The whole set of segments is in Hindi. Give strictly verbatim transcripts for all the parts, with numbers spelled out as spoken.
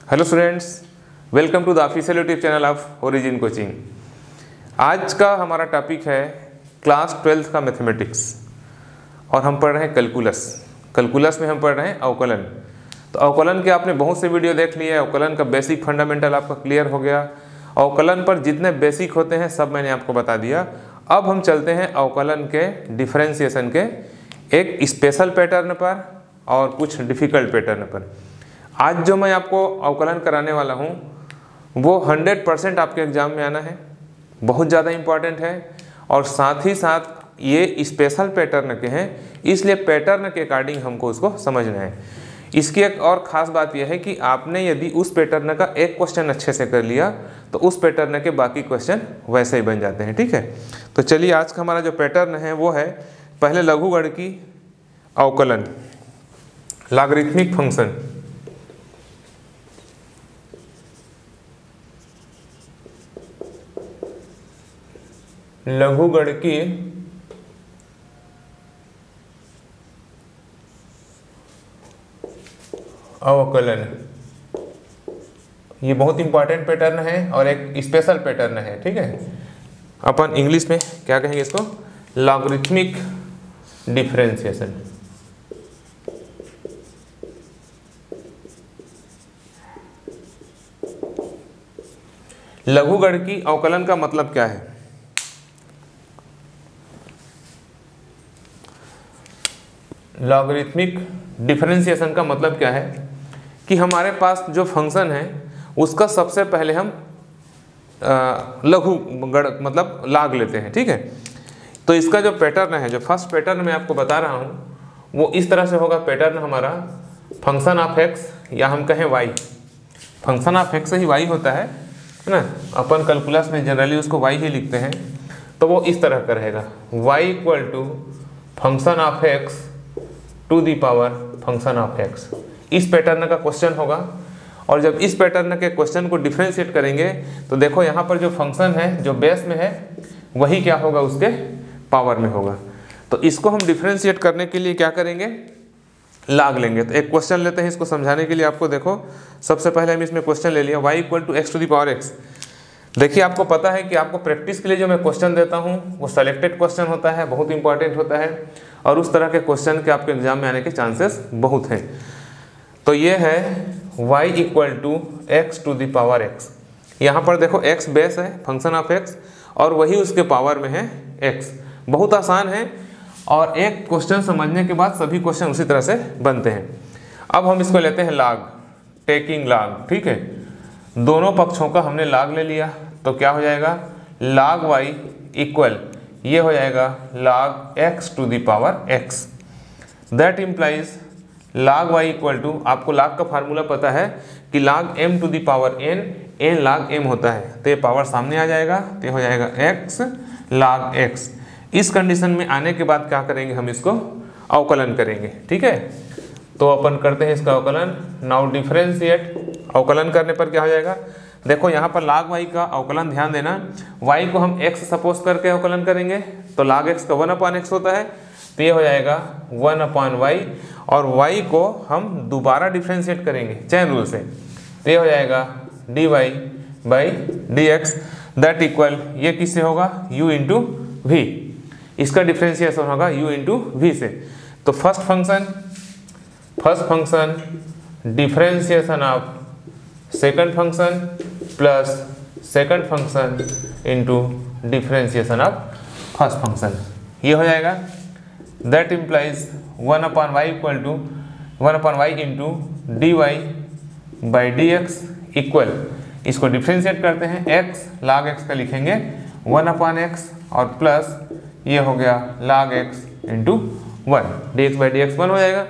Hello students, welcome to the official YouTube channel of origin coaching. आज का हमारा टॉपिक है क्लास ट्वेल्थ का मैथमेटिक्स और हम पढ़ रहे हैं कैलकुलस। कैलकुलस में हम पढ़ रहे हैं अवकलन। तो अवकलन के आपने बहुत से वीडियो देख लिए। अवकलन का बेसिक फंडामेंटल आपका क्लियर हो गया। अवकलन पर जितने बेसिक होते हैं सब मैंने आपको बता दिया। अब हम चलते हैं अवकलन के डिफरेंशिएशन के एक स्पेशल पैटर्न पर और कुछ डिफ़िकल्ट पैटर्न पर। आज जो मैं आपको अवकलन कराने वाला हूँ वो हंड्रेड परसेंट आपके एग्ज़ाम में आना है, बहुत ज़्यादा इम्पॉर्टेंट है और साथ ही साथ ये स्पेशल पैटर्न के हैं, इसलिए पैटर्न के अकॉर्डिंग हमको उसको समझना है। इसकी एक और ख़ास बात यह है कि आपने यदि उस पैटर्न का एक क्वेश्चन अच्छे से कर लिया तो उस पैटर्न के बाकी क्वेश्चन वैसे ही बन जाते हैं। ठीक है, तो चलिए आज का हमारा जो पैटर्न है वो है पहले लघुगणकी अवकलन, लॉगरिथमिक फंक्शन। लघुगणकी अवकलन, ये बहुत इंपॉर्टेंट पैटर्न है और एक स्पेशल पैटर्न है। ठीक है, अपन इंग्लिश में क्या कहेंगे इसको, लॉगरिथमिक डिफरेंशिएशन। लघुगणकी अवकलन का मतलब क्या है? लॉगरिथमिक डिफरेंशिएशन का मतलब क्या है कि हमारे पास जो फंक्शन है उसका सबसे पहले हम लघु गण मतलब लाग लेते हैं। ठीक है, तो इसका जो पैटर्न है, जो फर्स्ट पैटर्न मैं आपको बता रहा हूँ वो इस तरह से होगा। पैटर्न हमारा फंक्शन ऑफ एक्स या हम कहें वाई, फंक्शन ऑफ एक्स ही वाई होता है है ना। अपन कैलकुलस में जनरली उसको वाई ही लिखते हैं। तो वो इस तरह का रहेगा, Y equal to function of x to the power function of X. इस पैटर्न का क्वेश्चन होगा और जब इस पैटर्न के क्वेश्चन को डिफरेंशिएट करेंगे तो देखो यहाँ पर जो फंक्शन है जो बेस में है वही क्या होगा, उसके पावर में होगा। तो इसको हम डिफरेंशिएट करने के लिए क्या करेंगे, लाग लेंगे। तो एक क्वेश्चन लेते हैं इसको समझाने के लिए। आपको देखो सबसे पहले हम इसमें क्वेश्चन ले लिया, Y equal to x to the power X. देखिए आपको पता है कि आपको प्रैक्टिस के लिए जो मैं क्वेश्चन देता हूँ वो सेलेक्टेड क्वेश्चन होता है, बहुत इंपॉर्टेंट होता है और उस तरह के क्वेश्चन के आपके एग्जाम में आने के चांसेस बहुत हैं। तो ये है y equal to x to the power x। यहाँ पर देखो x बेस है, फंक्शन ऑफ x, और वही उसके पावर में है x। बहुत आसान है और एक क्वेश्चन समझने के बाद सभी क्वेश्चन उसी तरह से बनते हैं। अब हम इसको लेते हैं लाग, टेकिंग लाग। ठीक है, दोनों पक्षों का हमने लाग ले लिया तो क्या हो जाएगा, लाग y इक्वल, ये हो जाएगा log x to the power x। That implies log y equal to, आपको log का फार्मूला पता है कि log m to the power n, n log m होता है। तो ये पावर सामने आ जाएगा, तो ये हो जाएगा x log x। इस कंडीशन में आने के बाद क्या करेंगे, हम इसको अवकलन करेंगे। ठीक है, तो अपन करते हैं इसका अवकलन। नाउ डिफरेंशिएट, अवकलन करने पर क्या हो जाएगा, देखो यहाँ पर log y का अवकलन, ध्यान देना, y को हम x सपोज करके अवकलन करेंगे तो log x का वन अपान x होता है, तो ये हो जाएगा वन अपान वाई। और y को हम दोबारा डिफ्रेंशिएट करेंगे चैन रूल से, तो ये हो जाएगा D Y by D x. That equal, ये किससे होगा, u इंटू वी। इसका डिफ्रेंशिएशन होगा u इंटू वी से। तो first function first function differentiation of second function plus second function into differentiation of first function, ये हो जाएगा। That implies one upon Y equal to one upon Y into D Y by D x equal, इसको डिफरेंशिएट करते हैं, x log x का लिखेंगे वन अपॉन एक्स और प्लस ये हो गया log x into one, D X by D X one हो जाएगा।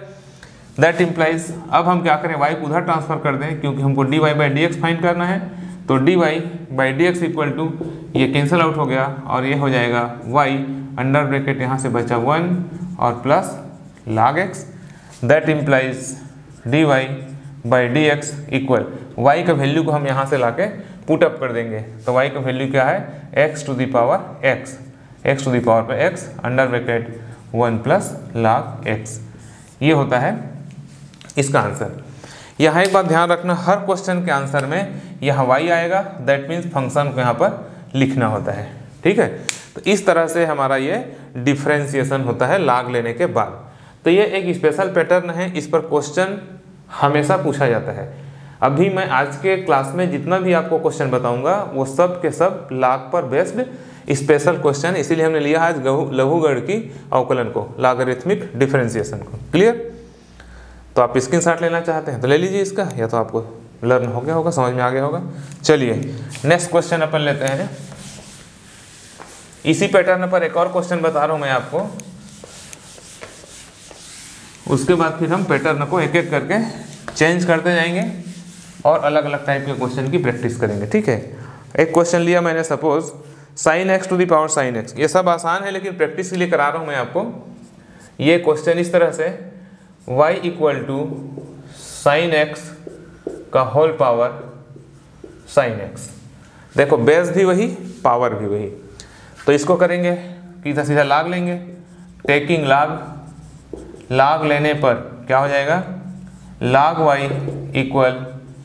दैट इम्प्लाइज, अब हम क्या करें, y को उधर ट्रांसफर कर दें क्योंकि हमको D Y by D X find करना है। तो D Y by D x equal to, ये कैंसिल आउट हो गया और ये हो जाएगा y अंडर ब्रैकेट, यहाँ से बचा वन और plus log x। That implies D Y by D x equal, y का वैल्यू को हम यहाँ से लाके पुट अप कर देंगे। तो y का वैल्यू क्या है, x to the power x, x to the power पर x under bracket one plus log x, ये होता है इसका आंसर। यहाँ एक बात ध्यान रखना, हर क्वेश्चन के आंसर में यहाँ y आएगा, दैट मीन्स फंक्शन को यहाँ पर लिखना होता है, ठीक है। तो इस तरह से हमारा ये डिफरेंशिएशन होता है लाग लेने के बाद। तो ये एक स्पेशल पैटर्न है, इस पर क्वेश्चन हमेशा पूछा जाता है। अभी मैं आज के क्लास में जितना भी आपको क्वेश्चन बताऊंगा वो सब के सब लाग पर बेस्ड स्पेशल क्वेश्चन, इसीलिए हमने लिया आज लघुगणकी अवकलन को, लॉगरिथमिक डिफरेंशिएशन को। क्लियर? तो आप स्क्रीनशॉट लेना चाहते हैं तो ले लीजिए इसका, या तो आपको लर्न हो गया होगा, समझ में आ गया होगा। चलिए नेक्स्ट क्वेश्चन अपन लेते हैं। इसी पैटर्न पर एक और क्वेश्चन बता रहा हूं मैं आपको, उसके बाद फिर हम पैटर्न को एक एक करके चेंज करते जाएंगे और अलग अलग टाइप के क्वेश्चन की प्रैक्टिस करेंगे, ठीक है। एक क्वेश्चन लिया मैंने, suppose sine x to the power sine x. ये सब आसान है लेकिन प्रैक्टिस के लिए करा रहा हूँ मैं आपको। ये क्वेश्चन इस तरह से, y equal to sine x का होल पावर साइन एक्स। देखो बेस भी वही, पावर भी वही, तो इसको करेंगे सीधा सीधा लाग लेंगे। टेकिंग लाग, लाग लेने पर क्या हो जाएगा, log y equal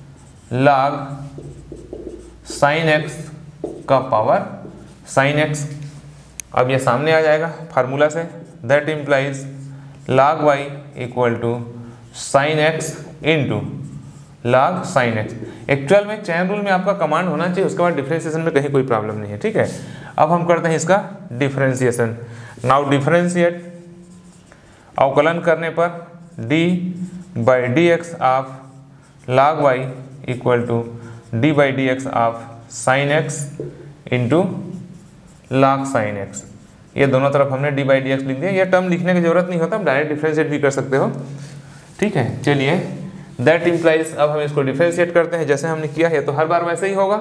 log sine x का पावर साइन एक्स। अब ये सामने आ जाएगा फार्मूला से, that implies log y equal to sine x into log sine x. Actual में चैन रूल में आपका कमांड होना चाहिए, उसके बाद डिफरेंशिएशन में कहीं कोई प्रॉब्लम नहीं है, ठीक है। अब हम करते हैं इसका डिफरेंशिएशन। नाउ डिफरेंशिएट, अवकलन करने पर d by D x of log y equal to d by D x of sine x into log sine x. ये दोनों तरफ हमने डी बाई डी एक्स लिख दिया, ये टर्म लिखने की जरूरत नहीं होता, डायरेक्ट डिफरेंशिएट भी कर सकते हो, ठीक है। चलिए दैट इम्प्लाइज, अब हम इसको डिफरेंशिएट करते हैं जैसे हमने किया है, तो हर बार वैसे ही होगा।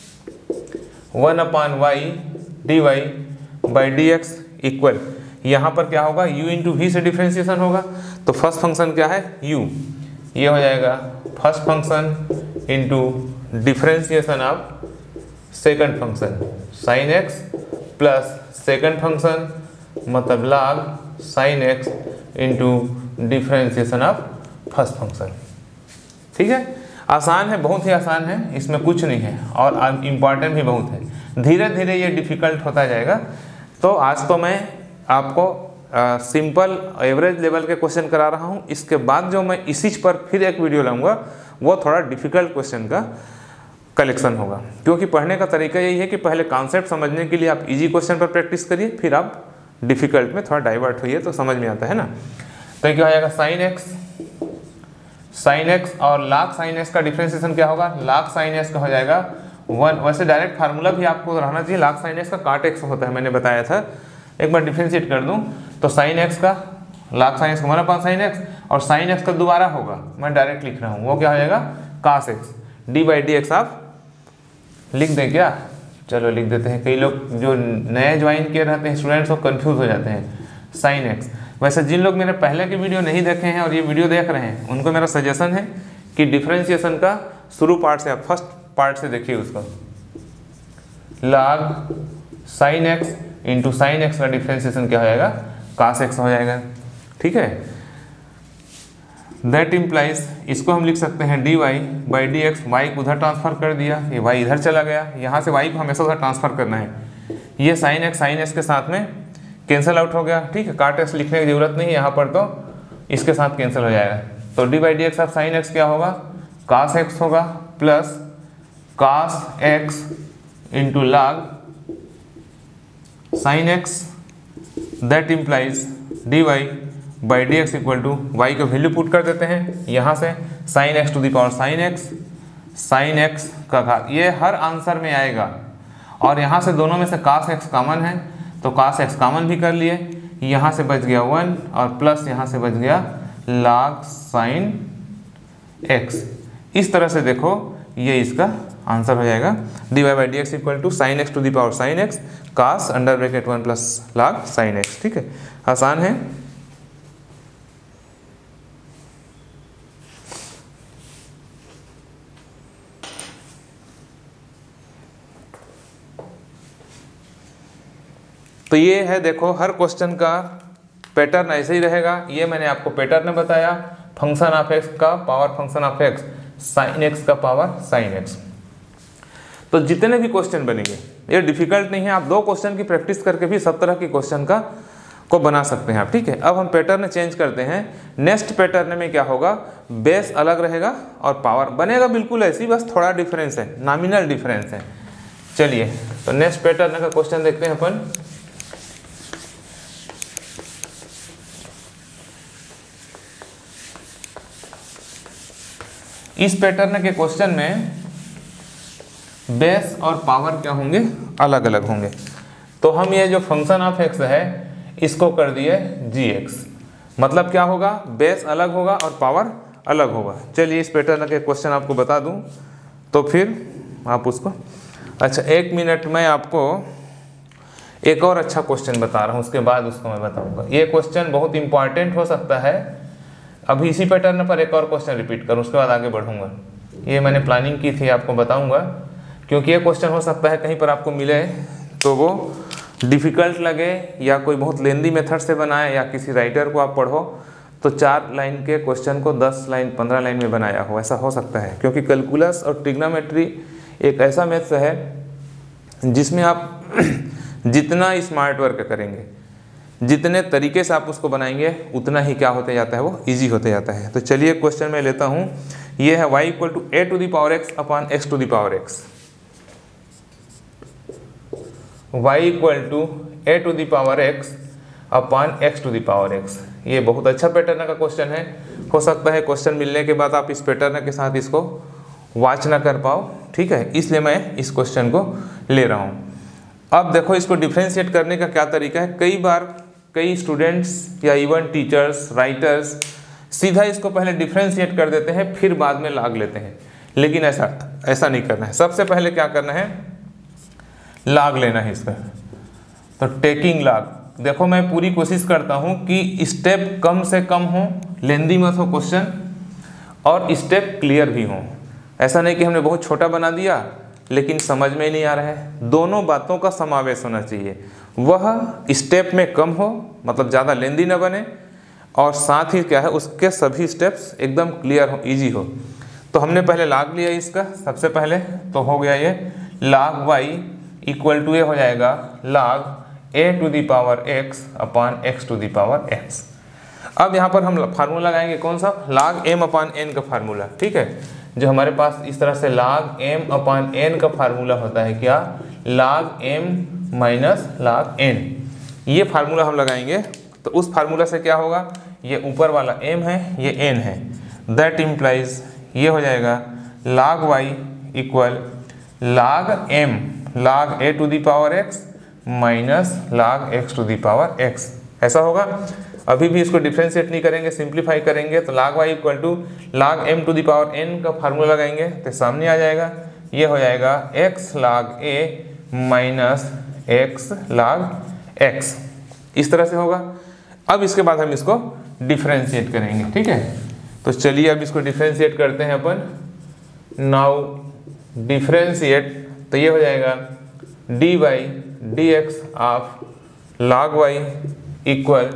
One upon y d Y by D x equal, यहाँ पर क्या होगा, u इंटू वी से डिफरेंशिएशन होगा। तो फर्स्ट फंक्शन क्या है, u, ये हो जाएगा first function into differentiation of second function sine x plus second function मतलब log sine x into differentiation of first function, ठीक है। आसान है, बहुत ही आसान है, इसमें कुछ नहीं है और इम्पॉर्टेंट भी बहुत है। धीरे धीरे ये डिफ़िकल्ट होता जाएगा। तो आज तो मैं आपको सिंपल एवरेज लेवल के क्वेश्चन करा रहा हूँ, इसके बाद जो मैं इसी पर फिर एक वीडियो लाऊंगा वो थोड़ा डिफ़िकल्ट क्वेश्चन का कलेक्शन होगा, क्योंकि पढ़ने का तरीका यही है कि पहले कॉन्सेप्ट समझने के लिए आप इजी क्वेश्चन पर प्रैक्टिस करिए, फिर आप डिफ़िकल्ट में थोड़ा डाइवर्ट होइए तो समझ में आता है ना। तो क्या हो जाएगा, साइन एक्स, साइन एक्स और लाग साइन एक्स का डिफरेंशिएशन क्या होगा, लाग साइन एक्स का हो जाएगा वन। वैसे डायरेक्ट फार्मूला भी आपको रहना चाहिए, लाग साइन एक्स का काट एक्स होता है, मैंने बताया था। एक बार डिफरेंशिएट कर दूँ तो साइन एक्स का, लाग साइन एक्स का वन अपान साइन एक्स, और साइन एक्स का दोबारा होगा, मैं डायरेक्ट लिख रहा हूँ, वो क्या हो जाएगा cos x d by D x. आप लिख दें क्या, चलो लिख देते हैं, कई लोग जो नए ज्वाइन किए रहते हैं स्टूडेंट्स वो कंफ्यूज हो जाते हैं। साइन एक्स, वैसे जिन लोग मेरे पहले के वीडियो नहीं देखे हैं और ये वीडियो देख रहे हैं उनको मेरा सजेशन है कि डिफरेंशिएशन का शुरू पार्ट से, आप फर्स्ट पार्ट से देखिए उसका। Log sine x into sine x का डिफरेंशिएशन क्या हो जाएगा, कास एक्स हो जाएगा, ठीक है। दैट इम्प्लाइज, इसको हम लिख सकते हैं d Y by D x, y को उधर ट्रांसफर कर दिया, ये वाई इधर चला गया, यहाँ से वाई को हमेशा उधर ट्रांसफर करना है। ये साइन एक्स साइन एक्स के साथ में कैंसिल आउट हो गया, ठीक है, काट एक्स लिखने की जरूरत नहीं है यहाँ पर, तो इसके साथ कैंसिल हो जाएगा। तो d by D x of sine x क्या होगा, कास एक्स होगा plus cos x into log sine x. That implies D Y by D x equal to, y को वैल्यू पुट कर देते हैं यहाँ से, sine x to the power sine x, sine x का घात, ये हर आंसर में आएगा। और यहाँ से दोनों में से कास एक्स कॉमन है तो कास एक्स कॉमन भी कर लिए, यहाँ से बच गया वन और प्लस यहाँ से बच गया लाग साइन एक्स। इस तरह से देखो ये इसका आंसर हो जाएगा, D Y by D x equal to sine x to the power sine x cos under bracket one plus log sine x, ठीक है, आसान है। तो ये है, देखो हर क्वेश्चन का पैटर्न ऐसे ही रहेगा। ये मैंने आपको पैटर्न बताया, फंक्शन ऑफ एक्स का power function of x, sine x का पावर साइन एक्स। तो जितने भी क्वेश्चन बनेंगे ये डिफिकल्ट नहीं है, आप दो क्वेश्चन की प्रैक्टिस करके भी सब तरह के क्वेश्चन का को बना सकते हैं आप, ठीक है। अब हम पैटर्न चेंज करते हैं। नेक्स्ट पैटर्न में क्या होगा, बेस अलग रहेगा और पावर बनेगा बिल्कुल ऐसी, बस थोड़ा डिफरेंस है, नॉमिनल डिफरेंस है। चलिए तो नेक्स्ट पैटर्न का क्वेश्चन देखते हैं अपन। इस पैटर्न के क्वेश्चन में बेस और पावर क्या होंगे, अलग अलग होंगे। तो हम ये जो फंक्शन ऑफ एक्स है इसको कर दिए जी एक्स, मतलब क्या होगा, बेस अलग होगा और पावर अलग होगा। चलिए इस पैटर्न के क्वेश्चन आपको बता दूं तो फिर आप उसको, अच्छा एक मिनट में आपको एक और अच्छा क्वेश्चन बता रहा हूं, उसके बाद उसको मैं बताऊंगा। ये क्वेश्चन बहुत इंपॉर्टेंट हो सकता है। अभी इसी पैटर्न पर एक और क्वेश्चन रिपीट करूँ, उसके बाद आगे बढ़ूंगा। ये मैंने प्लानिंग की थी, आपको बताऊंगा, क्योंकि ये क्वेश्चन हो सकता है कहीं पर आपको मिले तो वो डिफ़िकल्ट लगे या कोई बहुत लेंदी मेथड से बनाए या किसी राइटर को आप पढ़ो तो चार लाइन के क्वेश्चन को दस लाइन पंद्रह लाइन में बनाया हो, ऐसा हो सकता है। क्योंकि कैलकुलस और ट्रिग्नोमेट्री एक ऐसा मैथ्स है जिसमें आप जितना स्मार्ट वर्क करेंगे, जितने तरीके से आप उसको बनाएंगे, उतना ही क्या होते जाता है, वो ईजी होते जाता है। तो चलिए क्वेश्चन मैं लेता हूँ, ये है y equal to a to the power x upon x to the power x. y equal to a to the power x upon x to the power x. ये बहुत अच्छा पैटर्न का क्वेश्चन है। हो सकता है क्वेश्चन मिलने के बाद आप इस पैटर्न के साथ इसको वॉच ना कर पाओ, ठीक है, इसलिए मैं इस क्वेश्चन को ले रहा हूँ। अब देखो इसको डिफ्रेंशिएट करने का क्या तरीका है। कई बार कई स्टूडेंट्स या इवन टीचर्स, राइटर्स सीधा इसको पहले डिफ्रेंशिएट कर देते हैं फिर बाद में लाग लेते हैं, लेकिन ऐसा ऐसा नहीं करना है। सबसे पहले क्या करना है, लाग लेना है इसका। तो टेकिंग लाग, देखो मैं पूरी कोशिश करता हूँ कि स्टेप कम से कम हो, लेंदी मत हो क्वेश्चन, और स्टेप क्लियर भी हो। ऐसा नहीं कि हमने बहुत छोटा बना दिया लेकिन समझ में ही नहीं आ रहा है। दोनों बातों का समावेश होना चाहिए, वह स्टेप में कम हो, मतलब ज़्यादा लेंदी ना बने, और साथ ही क्या है उसके सभी स्टेप्स एकदम क्लियर हो, इजी हो। तो हमने पहले लाग लिया इसका, सबसे पहले तो हो गया ये लाग वाई इक्वल टू ए हो जाएगा log a to the power x upon x to the power x. अब यहाँ पर हम फार्मूला लगाएंगे कौन सा, लाग एम अपॉन एन का फार्मूला, ठीक है। जो हमारे पास इस तरह से लाग एम अपॉन एन का फार्मूला होता है, क्या, log m minus log n, ये फार्मूला हम लगाएंगे। तो उस फार्मूला से क्या होगा, ये ऊपर वाला m है, ये n है, दैट इम्प्लाइज ये हो जाएगा log y equal log m log a to the power x minus log x to the power x, ऐसा होगा। अभी भी इसको डिफ्रेंशिएट नहीं करेंगे, सिंप्लीफाई करेंगे। तो log y equal to log m to the power n का फार्मूला लगाएंगे तो सामने आ जाएगा, ये हो जाएगा x log a minus x log x, इस तरह से होगा। अब इसके बाद हम इसको डिफ्रेंशिएट करेंगे, ठीक है। तो चलिए अब इसको डिफ्रेंशिएट करते हैं अपन। नाउ डिफ्रेंशिएट, तो ये हो जाएगा d by D x of log y equal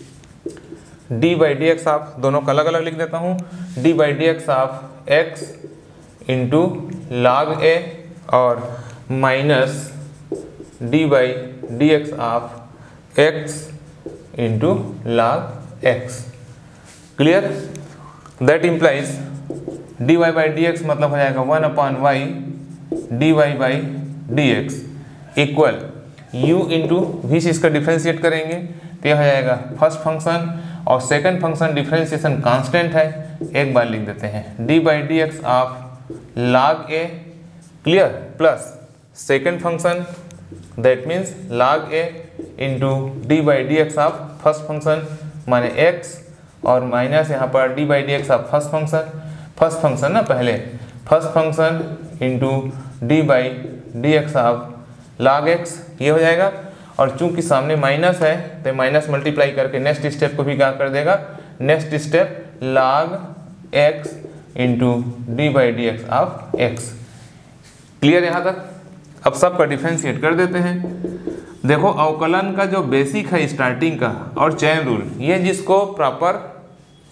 d by D x of, दोनों का अलग अलग लिख देता हूँ, d by D x of x into log a और minus d by D x of x into log x, clear. That implies D Y by D x मतलब हो जाएगा one upon y d Y by D x equal u into v से इसका डिफ्रेंशिएट करेंगे तो यह हो जाएगा फर्स्ट फंक्शन, और सेकंड फंक्शन डिफ्रेंशिएशन कांस्टेंट है, एक बार लिख देते हैं d by D x of log a, clear, plus second function that means log a into d by D x of first function माने एक्स, और माइनस यहाँ पर d by D x of first function, first function ना पहले, first function into d by D x of log x, ये हो जाएगा। और चूंकि सामने माइनस है तो माइनस मल्टीप्लाई करके नेक्स्ट स्टेप को भी क्या कर देगा, next step log x into d by D x of x, clear यहाँ तक। अब सबका डिफ्रेंशिएट कर देते हैं। देखो अवकलन का जो बेसिक है स्टार्टिंग का और चैन रूल, ये जिसको प्रॉपर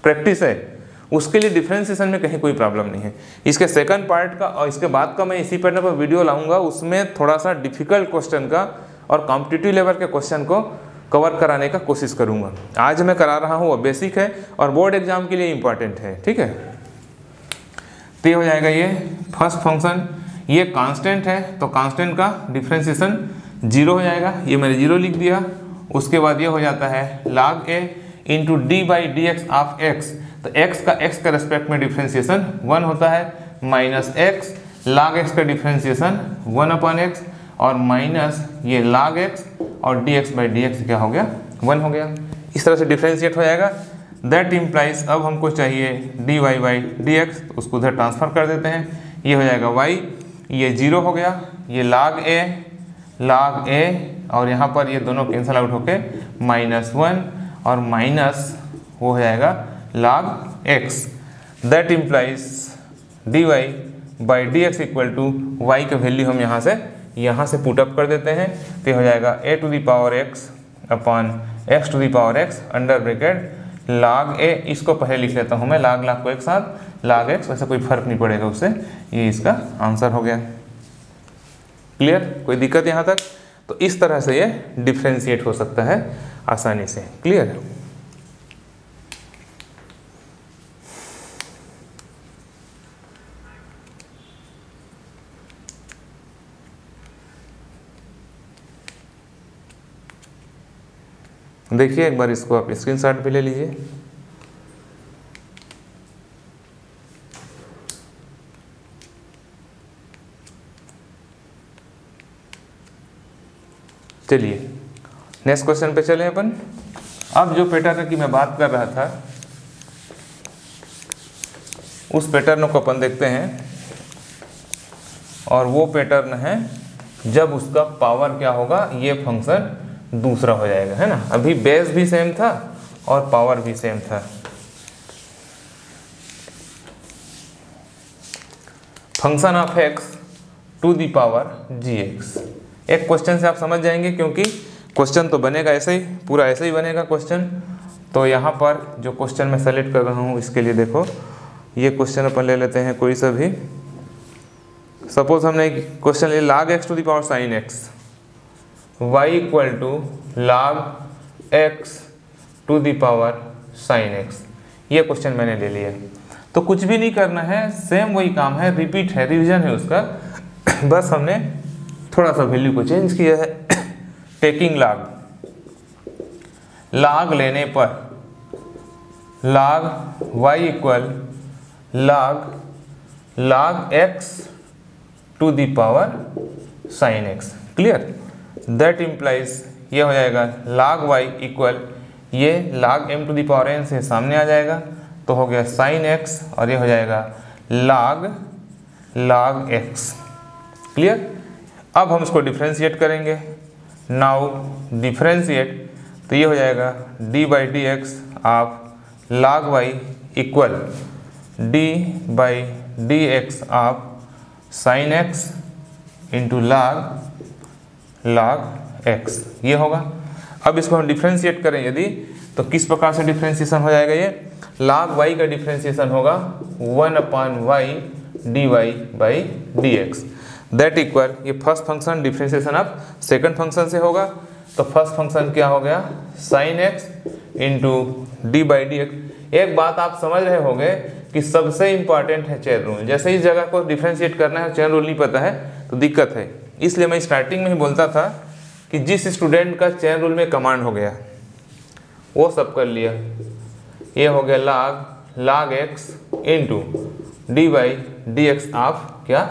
प्रैक्टिस है, उसके लिए डिफरेंशिएशन में कहीं कोई प्रॉब्लम नहीं है। इसके सेकंड पार्ट का और इसके बाद का मैं इसी पैटर्न पर वीडियो लाऊंगा, उसमें थोड़ा सा डिफिकल्ट क्वेश्चन का और कॉम्पिटिटिव लेवल के क्वेश्चन को कवर कराने का कोशिश करूंगा। आज मैं करा रहा हूँ वो बेसिक है और बोर्ड एग्जाम के लिए इम्पॉर्टेंट है, ठीक है। तो ये हो जाएगा ये फर्स्ट फंक्शन, ये कांस्टेंट है तो कांस्टेंट का डिफरेंशिएशन जीरो हो जाएगा, ये मैंने जीरो लिख दिया। उसके बाद ये हो जाता है log a into d by D x of x, तो x का x के रेस्पेक्ट में डिफरेंशिएशन वन होता है, माइनस एक्स log x का डिफरेंशिएशन वन अपॉन एक्स और माइनस ये log x और dx बाई डी एक्स क्या हो गया, वन हो गया। इस तरह से डिफरेंशिएट हो जाएगा। दैट इम्प्लाइज अब हमको चाहिए d Y by D x, तो उसको उधर ट्रांसफर कर देते हैं। ये हो जाएगा y, ये जीरो हो गया, ये log a log a और यहाँ पर ये दोनों कैंसिल आउट होके माइनस वन और माइनस वो हो जाएगा log x। That implies D Y by D x equal to y का वैल्यू हम यहाँ से यहाँ से पुटअप कर देते हैं, तो हो जाएगा a to the power x upon x to the power x under bracket log a, इसको पहले लिख लेता हूँ मैं log log को एक साथ log x, वैसे कोई फर्क नहीं पड़ेगा उससे। ये इसका आंसर हो गया। क्लियर, कोई दिक्कत यहाँ तक? तो इस तरह से ये डिफ्रेंशिएट हो सकता है आसानी से। क्लियर, देखिए एक बार इसको आप स्क्रीनशॉट भी ले लीजिए। चलिए नेक्स्ट क्वेश्चन पे चलें अपन। अब जो पैटर्न की मैं बात कर रहा था उस पैटर्न को अपन देखते हैं, और वो पैटर्न है जब उसका पावर क्या होगा, ये फंक्शन दूसरा हो जाएगा, है ना। अभी बेस भी सेम था और पावर भी सेम था। Function of x to the power g x, एक क्वेश्चन से आप समझ जाएंगे, क्योंकि क्वेश्चन तो बनेगा ऐसे ही, पूरा ऐसे ही बनेगा क्वेश्चन। तो यहाँ पर जो क्वेश्चन मैं सेलेक्ट कर रहा हूँ इसके लिए देखो, ये क्वेश्चन अपन ले लेते हैं कोई सा भी। सपोज हमने क्वेश्चन ले log x to the power sine x, y equal to log x to the power sine x, ये क्वेश्चन मैंने ले लिया। तो कुछ भी नहीं करना है, सेम वही काम है, रिपीट है, रिवीजन है उसका। बस हमने थोड़ा सा वैल्यू को चेंज किया है। टेकिंग log, log लेने पर log y equal log log x to the power sine x. Clear, that implies ये हो जाएगा log y इक्वल ये log m to the power n से सामने आ जाएगा, तो हो गया साइन x और ये हो जाएगा log log x। क्लियर, अब हम इसको डिफ्रेंशिएट करेंगे। नाउ डिफ्रेंशिएट, तो ये हो जाएगा d by D x of log y equal d by D x of sine x into log log x, ये होगा। अब इसको हम डिफ्रेंशिएट करें यदि, तो किस प्रकार से डिफ्रेंशिएशन हो जाएगा, ये log y का डिफ्रेंशिएशन होगा one upon y d Y by D x. That equal ये फर्स्ट फंक्शन डिफ्रेंशिएशन अब सेकंड फंक्शन से होगा, तो फर्स्ट फंक्शन क्या हो गया, sine x into d by D x. एक बात आप समझ रहे होंगे कि सबसे इंपॉर्टेंट है चेन रूल। जैसे इस जगह को डिफ्रेंशिएट करना है, चेन रूल नहीं पता है तो दिक्कत है। इसलिए मैं स्टार्टिंग में ही बोलता था कि जिस स्टूडेंट का चेन रूल में कमांड हो गया वो सब कर लिया। ये हो गया log log x into d by D x of क्या,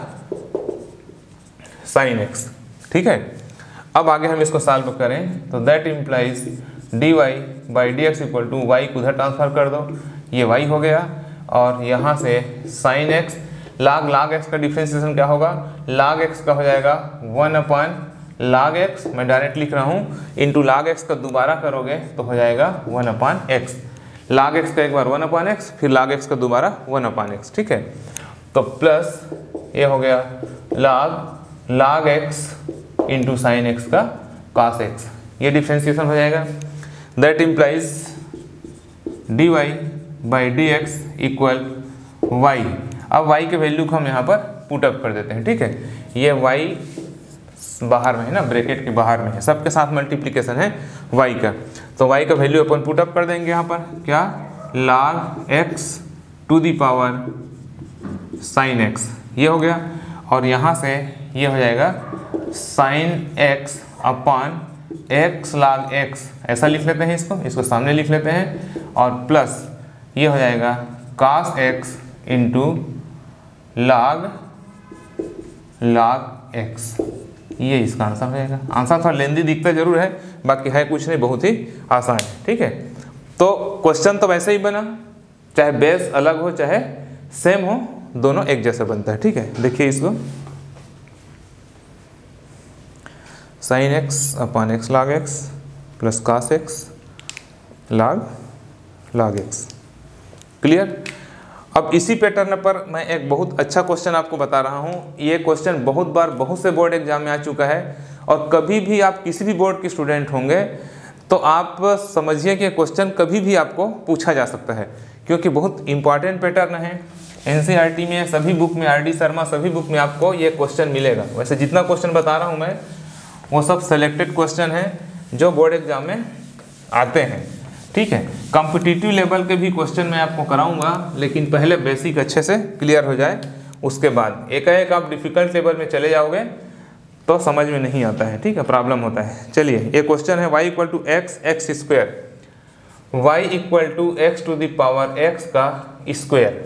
साइन एक्स। ठीक है, अब आगे हम इसको सॉल्व करें, तो that implies D Y by D x equal to y को उधर ट्रांसफर कर दो, ये y हो गया, और यहाँ से sine x log log x का डिफ्रेंशिएशन क्या होगा, log x का हो जाएगा वन अपॉन log x, मैं डायरेक्ट लिख रहा हूँ, इंटू log x का दोबारा करोगे तो हो जाएगा one upon x. log x का एक बार वन अपॉन एक्स, फिर log x का दोबारा वन अपॉन एक्स। ठीक है, तो प्लस ये हो गया log log x into sine x का cos x, ये डिफ्रेंशिएशन हो जाएगा। That implies D Y by D x equal y. अब वाई के वैल्यू को हम यहाँ पर पुट अप कर देते हैं, ठीक है। ये वाई बाहर में है ना, ब्रैकेट के बाहर में है, सबके साथ मल्टीप्लिकेशन है वाई का, तो वाई का वैल्यू अपन पुट अप कर देंगे यहाँ पर, क्या, log x to the power sine x, ये हो गया। और यहाँ से ये हो जाएगा sine x upon x log x, ऐसा लिख लेते हैं इसको, इसको सामने लिख लेते हैं, और प्लस ये हो जाएगा cos x into log log x, ये इसका आंसर हो जाएगा। आंसर थोड़ा लेंदी दिखता जरूर है, बाकी है कुछ नहीं, बहुत ही आसान है, ठीक है। तो क्वेश्चन तो वैसे ही बना, चाहे बेस अलग हो चाहे सेम हो, दोनों एक जैसा बनता है, ठीक है। देखिए इसको, sine x upon x log x plus cos x log log x, clear. अब इसी पैटर्न पर मैं एक बहुत अच्छा क्वेश्चन आपको बता रहा हूँ। ये क्वेश्चन बहुत बार बहुत से बोर्ड एग्जाम में आ चुका है, और कभी भी आप किसी भी बोर्ड के स्टूडेंट होंगे तो आप समझिए कि क्वेश्चन कभी भी आपको पूछा जा सकता है, क्योंकि बहुत इंपॉर्टेंट पैटर्न है। एनसीईआरटी में, सभी बुक में, आर डी शर्मा सभी बुक में आपको ये क्वेश्चन मिलेगा। वैसे जितना क्वेश्चन बता रहा हूँ मैं, वो सब सेलेक्टेड क्वेश्चन हैं जो बोर्ड एग्जाम में आते हैं, ठीक है। कॉम्पिटिटिव लेवल के भी क्वेश्चन मैं आपको कराऊंगा, लेकिन पहले बेसिक अच्छे से क्लियर हो जाए, उसके बाद एकाएक आप डिफिकल्ट लेवल में चले जाओगे तो समझ में नहीं आता है, ठीक है, प्रॉब्लम होता है। चलिए, ये क्वेश्चन है y equal to x x square, y equal to x to the power x का स्क्वायर।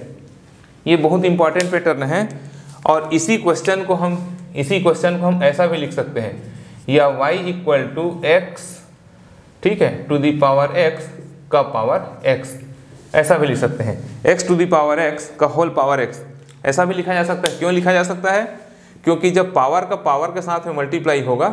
ये बहुत इंपॉर्टेंट पैटर्न है, और इसी क्वेश्चन को हम इसी क्वेश्चन को हम ऐसा भी लिख सकते हैं, या y इक्वल टू एक्स, ठीक है, टू दी पावर x का पावर x, ऐसा भी लिख सकते हैं। x to the power x का होल पावर x, ऐसा भी लिखा जा सकता है। क्यों लिखा जा सकता है? क्योंकि जब पावर का पावर के साथ में मल्टीप्लाई होगा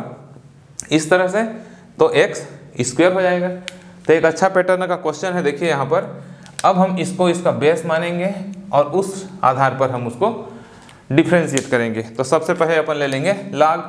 इस तरह से, तो x स्क्वायर हो जाएगा। तो एक अच्छा पैटर्न का क्वेश्चन है, देखिए यहाँ पर। अब हम इसको इसका बेस मानेंगे, और उस आधार पर हम उसको डिफ्रेंशिएट करेंगे। तो सबसे पहले अपन ले लेंगे log,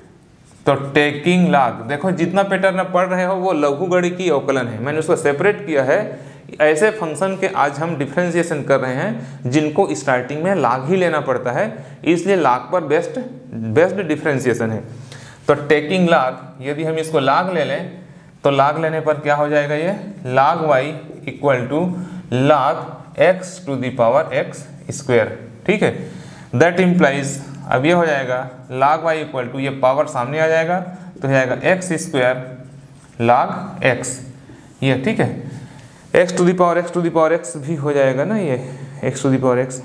तो टेकिंग log, देखो जितना पैटर्न पढ़ रहे हो वो लघुगणितीय अवकलन है, मैंने उसको सेपरेट किया है। ऐसे फंक्शन के आज हम डिफ्रेंशिएशन कर रहे हैं जिनको स्टार्टिंग में log ही लेना पड़ता है, इसलिए log पर बेस्ट बेस्ट डिफ्रेंशिएशन है। तो टेकिंग log, यदि हम इसको log ले लें तो log लेने पर क्या हो जाएगा, ये log y equal to log x to the power x square, ठीक है। दैट इम्प्लाइज, अब ये हो जाएगा log y इक्वल टू, ये पावर सामने आ जाएगा तो हो जाएगा x स्क्वायर log x, ये ठीक है। x to the power x to the power x भी हो जाएगा ना, ये x to the power x,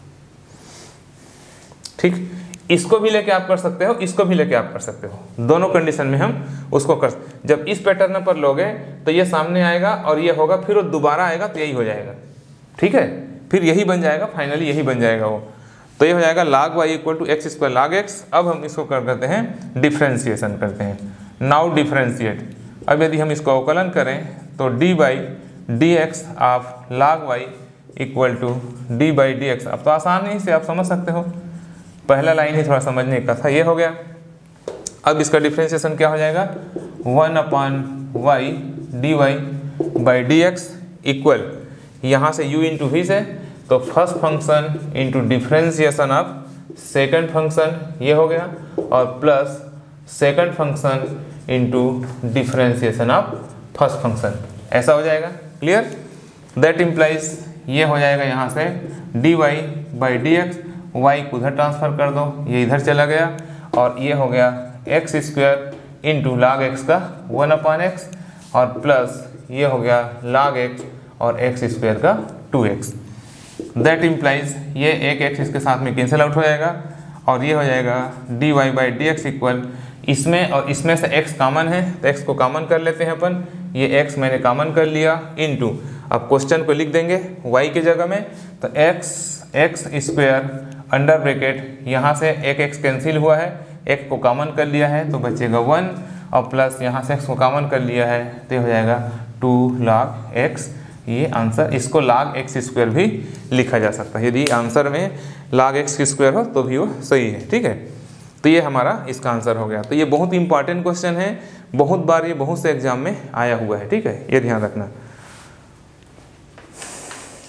ठीक। इसको भी लेके आप कर सकते हो, इसको भी लेके आप कर सकते हो, दोनों कंडीशन में हम उसको कर। जब इस पैटर्न पर लोगे तो ये सामने आएगा और ये होगा, फिर वो दोबारा आएगा तो यही हो जाएगा, ठीक है। फिर यही बन जाएगा, फाइनली यही बन जाएगा वो। तो ये हो जाएगा log y equal to x square log x। अब हम इसको कर करते हैं डिफ्रेंशिएशन करते हैं, नाउ डिफ्रेंशिएट। अब यदि हम इसको अवकलन करें तो d by D x of log y equal to d by D x. अब तो आसानी से आप समझ सकते हो, पहला लाइन ही थोड़ा समझने का था, ये हो गया। अब इसका डिफ्रेंशिएशन क्या हो जाएगा, one upon y d Y by D x equal, यहाँ से u इंटू वी से, तो first function into differentiation of second function, ये हो गया, और plus second function into differentiation of first function, ऐसा हो जाएगा। क्लियर? दैट इम्प्लाइज, ये हो जाएगा यहाँ से d Y by D x, y को उधर ट्रांसफर कर दो, ये इधर चला गया, और ये हो गया x square into log x का वन अपॉन एक्स, और प्लस ये हो गया log x और एक्स स्क्वायर का टू एक्स। दैट इम्प्लाइज, ये एक एक्स इसके साथ में कैंसिल आउट हो जाएगा, और ये हो जाएगा D Y by D x equal, इसमें और इसमें से x कॉमन है तो x को कॉमन कर लेते हैं अपन, ये x मैंने कॉमन कर लिया इनटू, अब क्वेश्चन को लिख देंगे y के जगह में, तो x x square under bracket, यहाँ से एक x कैंसिल हुआ है, x को कॉमन कर लिया है तो बचेगा वन, और प्लस यहाँ से x को कॉमन कर लिया है तो ये हो जाएगा टू log x। ये आंसर, इसको log x स्क्वायर भी लिखा जा सकता है, यदि आंसर में log x स्क्वायर हो तो भी वो सही है, ठीक है। तो ये हमारा इसका आंसर हो गया। तो ये बहुत इंपॉर्टेंट क्वेश्चन है, बहुत बार ये बहुत से एग्जाम में आया हुआ है, ठीक है, ये ध्यान रखना।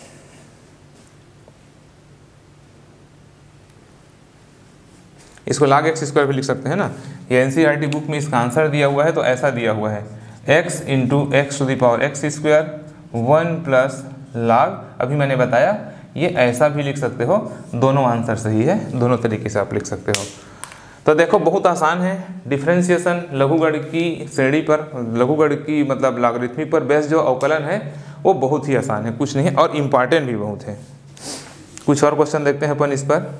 इसको log एक्स स्क्वायर भी लिख सकते हैं ना। ये एनसीईआरटी बुक में इसका आंसर दिया हुआ है, तो ऐसा दिया हुआ है x into x to the power x square one plus log, अभी मैंने बताया ये ऐसा भी लिख सकते हो, दोनों आंसर सही है, दोनों तरीके से आप लिख सकते हो। तो देखो बहुत आसान है, डिफरेंशिएशन लघुगण की श्रेणी पर, लघुगण की मतलब लॉगरिथमी पर बेस जो अवकलन है वो बहुत ही आसान है, कुछ नहीं है, और इम्पॉर्टेंट भी बहुत है। कुछ और क्वेश्चन देखते हैं अपन इस पर।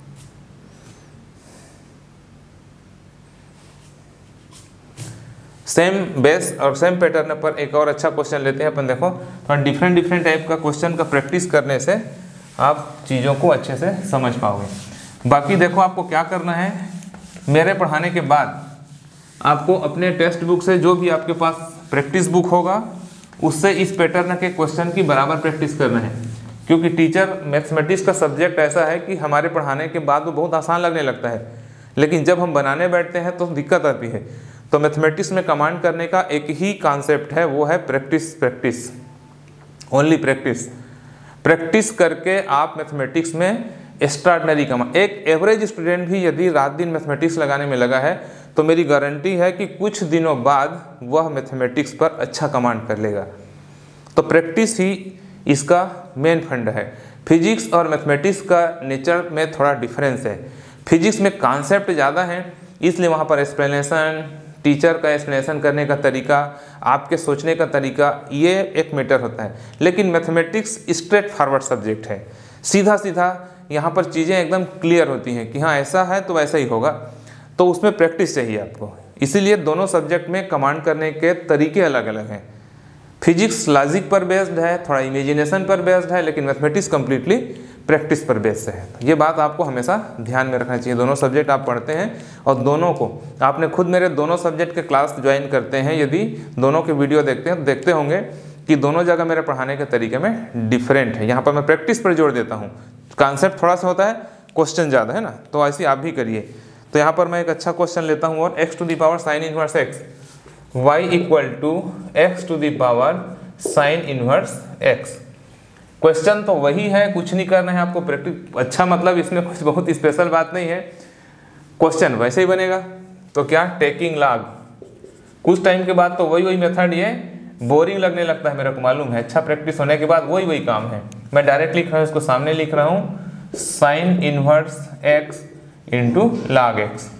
सेम बेस और सेम पैटर्न पर एक और अच्छा क्वेश्चन लेते हैं अपन। देखो थोड़ा डिफरेंट डिफरेंट टाइप का क्वेश्चन का प्रैक्टिस करने से आप चीज़ों को अच्छे से समझ पाओगे। बाकी देखो आपको क्या करना है, मेरे पढ़ाने के बाद आपको अपने टेक्स्ट बुक से जो भी आपके पास प्रैक्टिस बुक होगा उससे इस पैटर्न के क्वेश्चन की बराबर प्रैक्टिस करना है, क्योंकि टीचर मैथमेटिक्स का सब्जेक्ट ऐसा है कि हमारे पढ़ाने के बाद वो बहुत आसान लगने लगता है, लेकिन जब हम बनाने बैठते हैं तो दिक्कत आती है। तो मैथमेटिक्स में कमांड करने का एक ही कॉन्सेप्ट है, वो है practice, practice, only practice. Practice करके आप मैथमेटिक्स में एक्स्ट्राऑर्डिनरी कमांड, एक एवरेज स्टूडेंट भी यदि रात दिन मैथमेटिक्स लगाने में लगा है तो मेरी गारंटी है कि कुछ दिनों बाद वह मैथमेटिक्स पर अच्छा कमांड कर लेगा। तो प्रैक्टिस ही इसका मेन फंड है। फिजिक्स और मैथमेटिक्स का नेचर में थोड़ा डिफरेंस है। फिजिक्स में कॉन्सेप्ट ज़्यादा हैं, इसलिए वहाँ पर एक्सप्लेनेशन, टीचर का एक्सप्लेनेशन करने का तरीका, आपके सोचने का तरीका, ये एक मैटर होता है। लेकिन मैथमेटिक्स स्ट्रेट फॉरवर्ड सब्जेक्ट है, सीधा सीधा यहाँ पर चीज़ें एकदम क्लियर होती हैं कि हाँ ऐसा है तो वैसा ही होगा। तो उसमें प्रैक्टिस चाहिए आपको, इसीलिए दोनों सब्जेक्ट में कमांड करने के तरीके अलग अलग हैं। फिजिक्स लॉजिक पर बेस्ड है, थोड़ा इमेजिनेशन पर बेस्ड है, लेकिन मैथमेटिक्स कम्प्लीटली प्रैक्टिस पर बेस्ड है। ये बात आपको हमेशा ध्यान में रखना चाहिए। दोनों सब्जेक्ट आप पढ़ते हैं और दोनों को आपने खुद मेरे दोनों सब्जेक्ट के क्लास ज्वाइन करते हैं, यदि दोनों के वीडियो देखते हैं तो देखते होंगे कि दोनों जगह मेरे पढ़ाने के तरीके में डिफरेंट है। यहाँ पर मैं प्रैक्टिस पर जोर देता हूँ, कॉन्सेप्ट थोड़ा सा होता है, क्वेश्चन ज़्यादा है ना, तो ऐसे आप भी करिए। तो यहाँ पर मैं एक अच्छा क्वेश्चन लेता हूँ, और x to the power sine inverse x y equal to x to the power sine inverse x. Question तो वही है, कुछ नहीं करना है आपको प्रैक्टिस। अच्छा मतलब इसमें कुछ बहुत स्पेशल बात नहीं है, क्वेश्चन वैसे ही बनेगा। तो क्या, टेकिंग लॉग। कुछ टाइम के बाद तो वही वही मेथड, ये बोरिंग लगने लगता है मेरे को मालूम है, अच्छा प्रैक्टिस होने के बाद वही वही काम है। मैं डायरेक्ट लिख रहा हूँ, इसको सामने लिख रहा हूँ, sine inverse x into log x.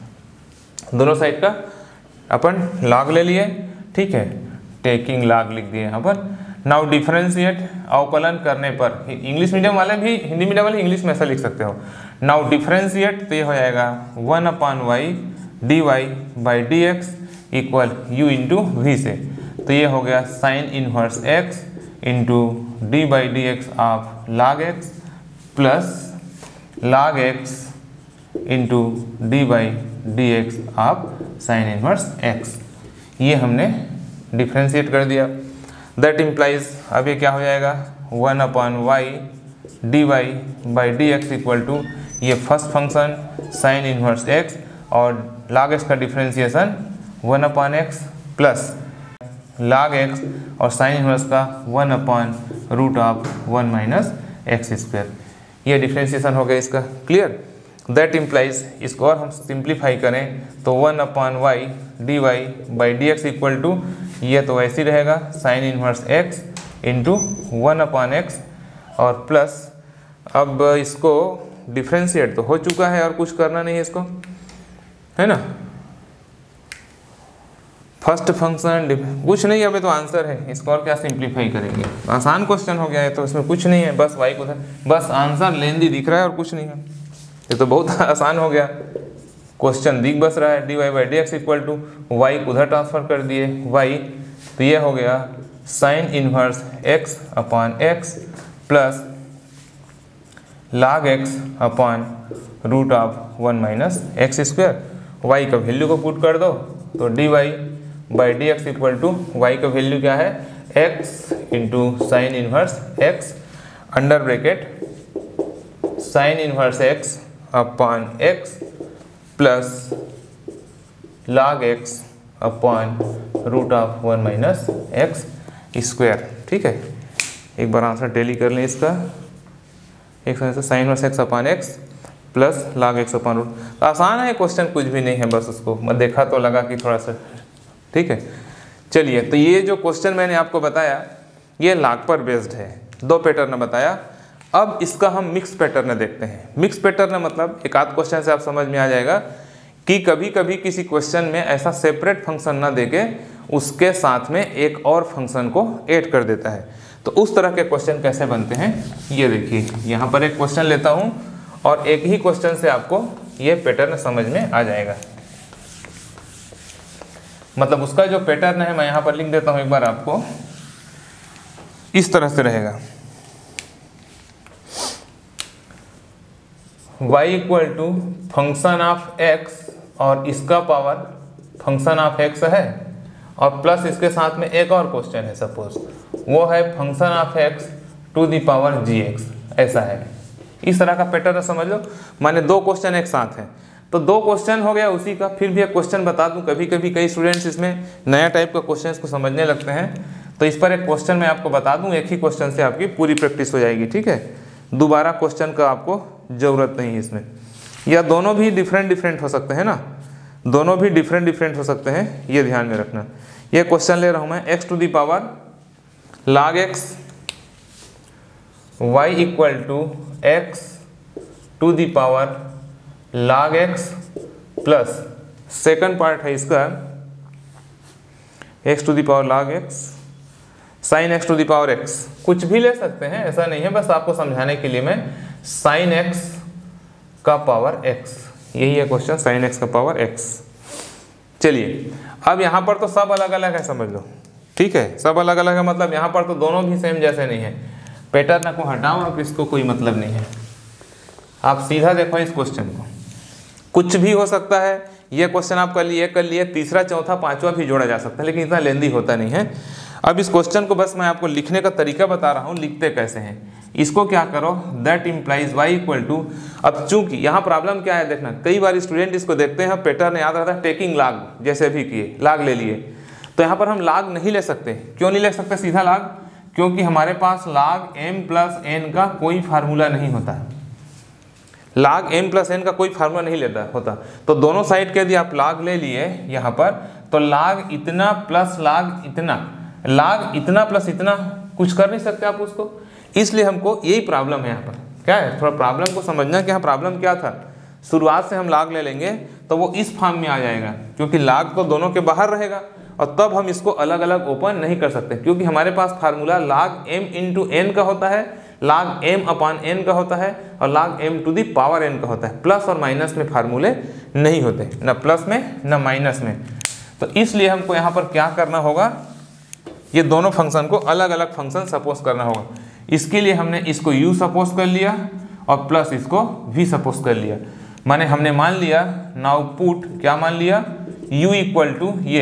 दोनों साइड का अपन लॉग ले लिए, ठीक है, टेकिंग लॉग लिख दिए यहाँ पर। नाउ डिफरेंशिएट, अवकलन करने पर, इंग्लिश मीडियम वाले भी, हिंदी मीडियम वाले इंग्लिश में ऐसा लिख सकते हो। नाउ डिफरेंशिएट, तो ये हो जाएगा one upon y d Y by D x equal u into we से। तो ये हो गया sine inverse x into d by D x of log x plus log x into d by D x of sine inverse x. ये हमने डिफ्रेंशिएट कर दिया। दैट इम्प्लाइज, अब ये क्या हो जाएगा, one upon y d Y by D x equal to ये first function sine inverse x और लॉग एक्स का differentiation one upon x plus log x और साइन इनवर्स का one upon root of one minus x square. ये डिफ्रेंशिएशन हो गया इसका, क्लियर। दैट इम्प्लाइज, इसको और हम सिंप्लीफाई करें तो one upon y d Y by D x equal to, ये तो ऐसे ही रहेगा sine inverse x into one upon x और प्लस, अब इसको डिफ्रेंशिएट तो हो चुका है और कुछ करना नहीं है इसको, है ना। फर्स्ट फंक्शन कुछ नहीं, अभी तो आंसर है, इसको और क्या सिंप्लीफाई करेंगे, आसान क्वेश्चन हो गया है, तो इसमें कुछ नहीं है, बस वाई को बस आंसर लेंदी दिख रहा है और कुछ नहीं है। ये तो बहुत आसान हो गया, क्वेश्चन दिख बस रहा है, d Y by D x equal to y उधर ट्रांसफर कर दिए वाई, तो ये हो गया sine inverse x upon x plus log x upon root of one minus x square. Y का वैल्यू को पुट कर दो तो D Y by D x equal to y का वैल्यू क्या है, x into sine inverse x under bracket sine inverse x upon x plus log x upon root of one minus x square. ठीक है, एक बार आंसर डेली कर लें इसका। एक sine inverse x upon x plus log x upon root. तो आसान है क्वेश्चन, कुछ भी नहीं है, बस उसको मैं देखा तो लगा कि थोड़ा सा ठीक है। चलिए, तो ये जो क्वेश्चन मैंने आपको बताया ये लाग पर बेस्ड है, दो पैटर्न बताया। अब इसका हम मिक्स पैटर्न देखते हैं। मिक्स पैटर्न मतलब एक आध क्वेश्चन से आप समझ में आ जाएगा कि कभी कभी किसी क्वेश्चन में ऐसा सेपरेट फंक्शन ना देके उसके साथ में एक और फंक्शन को ऐड कर देता है। तो उस तरह के क्वेश्चन कैसे बनते हैं ये देखिए, यहाँ पर एक क्वेश्चन लेता हूँ और एक ही क्वेश्चन से आपको ये पैटर्न समझ में आ जाएगा। मतलब उसका जो पैटर्न है मैं यहाँ पर लिख देता हूँ एक बार आपको, इस तरह से रहेगा। y equal to function of x और इसका पावर फंक्शन ऑफ x है और प्लस इसके साथ में एक और क्वेश्चन है, सपोज वो है function of x to the power gx, ऐसा है। इस तरह का पैटर्न समझ लो, माने दो क्वेश्चन एक साथ हैं तो दो क्वेश्चन हो गया उसी का। फिर भी एक क्वेश्चन बता दूं, कभी कभी कई स्टूडेंट्स इसमें नया टाइप का क्वेश्चन को समझने लगते हैं, तो इस पर एक क्वेश्चन मैं आपको बता दूं, एक ही क्वेश्चन से आपकी पूरी प्रैक्टिस हो जाएगी, ठीक है। दोबारा क्वेश्चन का आपको ज़रूरत नहीं है इसमें, या दोनों भी डिफरेंट डिफरेंट हो सकते हैं ना, दोनों भी डिफरेंट डिफरेंट हो सकते हैं, ये ध्यान में रखना। ये क्वेश्चन ले रहा हूँ मैं, x to the power log x y equal to x to the power log x plus second part है इसका x to the power log x sine x to the power x, कुछ भी ले सकते हैं, ऐसा नहीं है, बस आपको समझाने के लिए मैं साइन x का पावर x, यही है क्वेश्चन, साइन x का पावर x। चलिए, अब यहाँ पर तो सब अलग अलग है, समझ लो, ठीक है, सब अलग अलग है, मतलब यहाँ पर तो दोनों भी सेम जैसे नहीं है। पैटर्न को हटाओ, अब इसको कोई मतलब नहीं है, आप सीधा देखो इस क्वेश्चन को, कुछ भी हो सकता है। ये क्वेश्चन आप कर लिए कर लिए तीसरा चौथा पांचवा भी जोड़ा जा सकता है, लेकिन इतना लेंदी होता नहीं है। अब इस क्वेश्चन को बस मैं आपको लिखने का तरीका बता रहा हूँ, लिखते कैसे हैं। इसको क्या करो, that implies y equal to, अब चूंकि यहाँ प्रॉब्लम क्या है देखना, कई बार स्टूडेंट इसको देखते हैं पैटर्न याद रहता है टेकिंग लाग, जैसे भी किए लाग ले लिए, तो यहाँ पर हम लाग नहीं ले सकते। क्यों नहीं ले सकते सीधा लाग? क्योंकि हमारे पास लाग m प्लस एन का कोई फार्मूला नहीं होता है, लाग m प्लस एन का कोई फार्मूला नहीं लेता होता। तो दोनों साइड के यदि आप लाग ले लिए यहाँ पर, तो लाग इतना प्लस लाग इतना, लाग इतना प्लस इतना, कुछ कर नहीं सकते आप उसको। इसलिए हमको यही प्रॉब्लम है यहाँ पर, क्या है, थोड़ा प्रॉब्लम को समझना कि यहाँ प्रॉब्लम क्या था। शुरुआत से हम लाग ले लेंगे तो वो इस फॉर्म में आ जाएगा, क्योंकि लाग तो दोनों के बाहर रहेगा, और तब हम इसको अलग अलग ओपन नहीं कर सकते, क्योंकि हमारे पास formula log m into n का होता है, लाग m अपान एन का होता है, और log m to the power n का होता है। प्लस और माइनस में फार्मूले नहीं होते, न प्लस में न माइनस में। तो इसलिए हमको यहाँ पर क्या करना होगा, ये दोनों फंक्शन को अलग अलग फंक्शन सपोज करना होगा। इसके लिए हमने इसको u सपोज कर लिया और प्लस इसको v सपोज कर लिया। माने हमने मान लिया, नाउ पुट क्या मान लिया, u इक्वल टू ये